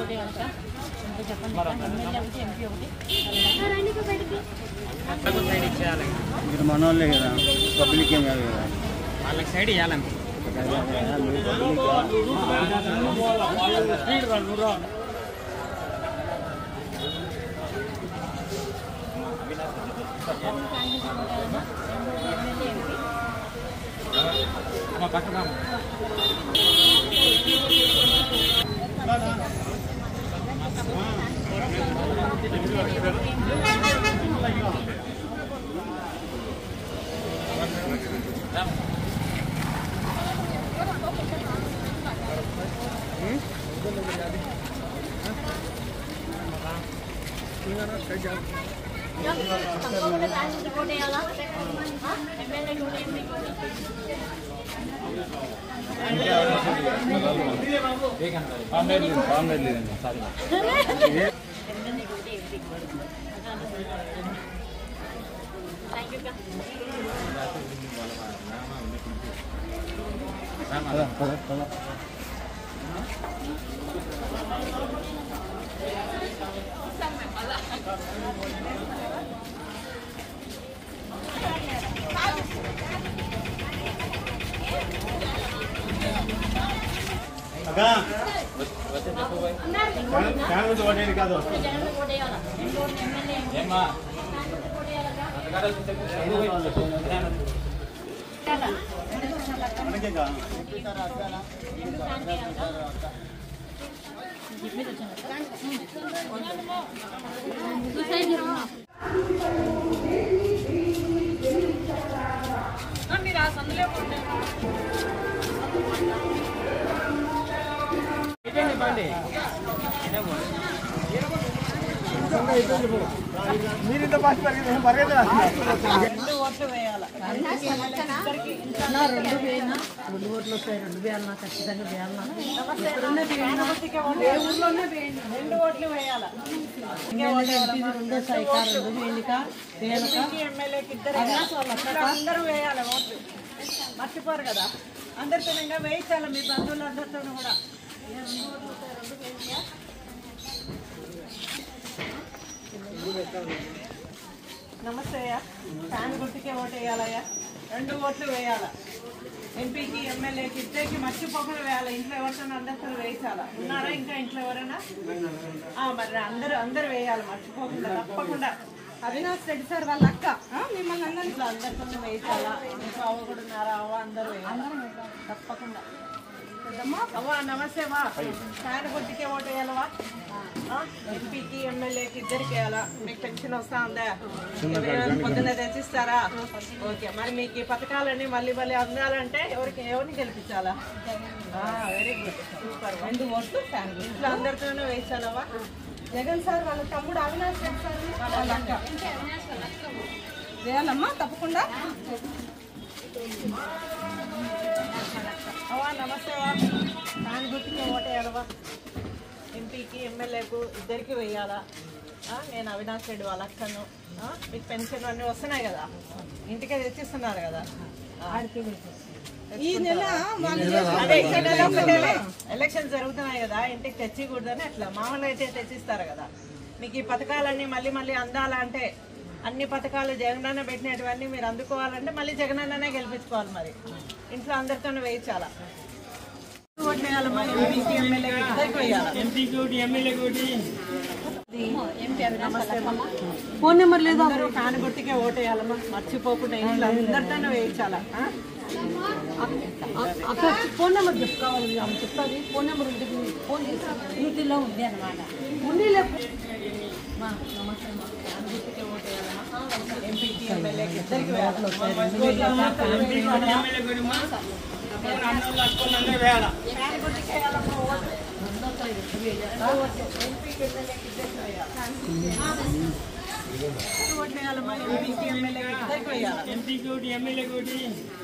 మీరు మనోళ్ళే కదా, పబ్లిక్ ఏం కాదు కదా, వాళ్ళకి సైడ్ ఇవ్వాలంటే పక్కన మీరింత పాస్ పరిగెత్త 2 ఓట్లు వేయాలి. 2 ఓట్లు వస్తాయి. 2 వేయాలన్నా ఖచ్చితంగా వేయాలన్నా. రెండు ఓట్లు వేయాలి. అందరూ వేయాలి ఓట్లు. మర్చిపోరు కదా, అందరితో ఇంకా వేయించాలి. మీ బంధువులు అందరితో కూడా నమస్తే అయ్యా. ఫ్యాన్ గుర్తుకే ఓటు వేయాలయ్యా. 2 ఓట్లు వేయాలా. ఎంపీకి ఎమ్మెల్యేకి ఇద్దరికి మర్చిపోకుండా వేయాలి. ఇంట్లో ఎవరితో అందరితో వేయించాలా. ఉన్నారా ఇంకా ఇంట్లో ఎవరైనా? మరి అందరూ వేయాలి మర్చిపోకుండా తప్పకుండా. అవినాష్ రెడ్డి సార్ వాళ్ళ అక్క మిమ్మల్ని అందరితో వేయించాలా. ఇంట్లో అవ్వ కూడా ఉన్నారా? అవ్వ అందరూ తప్పకుండా. అవ్వ నమస్తే వా. ఫ్యాన్ గుర్తుకే ఓటు వేయాలవా. ఎంపీకి ఎమ్మెల్యేకి ఇద్దరికి వేయాలా. మీకు పెన్షన్ వస్తా ఉందా? పొద్దున్న తెచ్చిస్తారా? ఓకే. మరి మీకు ఈ పథకాలన్నీ మళ్ళీ అందాలంటే ఎవరిని గెలిపించాలా? Very good, super. 2 ఓట్లు ఫ్యాన్ ఇంట్లో అందరితోనూ వేయించాలవా. జగన్ సార్ వాళ్ళ తమ్ముడు అవినాష్ రెడ్డి సార్ వాళ్ళ అక్క వేయాలమ్మా తప్పకుండా. అవా నమస్తే వా. ఫ్యాన్ గుర్తుకే ఓటు వేయాలవా. ఎంపీకి ఎమ్మెల్యేకు ఇద్దరికి వేయాలా. నేను అవినాష్ రెడ్డి వాళ్ళ అక్కను. మీకు పెన్షన్ అన్నీ వస్తున్నాయి కదా, ఇంటికే తెచ్చిస్తున్నారు కదా. ఈ నెల ఎలక్షన్ జరుగుతున్నాయి కదా, ఇంటికి తెచ్చికూడదని అట్లా మామూలుగా అయితే తెచ్చిస్తారు కదా. మీకు ఈ పథకాలన్నీ మళ్ళీ అందాలంటే అన్ని పథకాలు జగనన్న పెట్టినటువన్నీ మీరు అందుకోవాలంటే మళ్ళీ జగనన్ననే గెలిపించుకోవాలి. మరి ఇంట్లో అందరితోనే వేయించాలా. ఫోన్ నెంబర్ లేదు, ఫ్యాన్ గుర్తుకే ఓటు వేయాలమ్మా. మర్చిపోకుండా ఇంట్లో అందరితోనే వేయించాలా. అక్కడ ఫోన్ నెంబర్ చెప్పుకోవాలి. ఆమె చెప్తాది. ఫోన్ నెంబర్ ఉంటుంది, ఫోన్ ఇంటిలో ఉంది అనమాట. ఉండి లేకపోతే నమస్తే ఫ్యాన్ గుర్తుకే ఓటు వేయాలమ్మా. ఎంపీకి ఎమ్మెల్యేకి ఇద్దరికి వేయాలి. ఎంపీకి ఎమ్మెల్యేకి ఇద్దరికి వేయాలి.